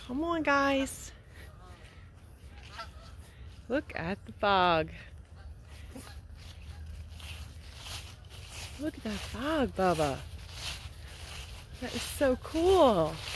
Come on, guys. Look at the fog. Look at that fog, Bubba. That is so cool.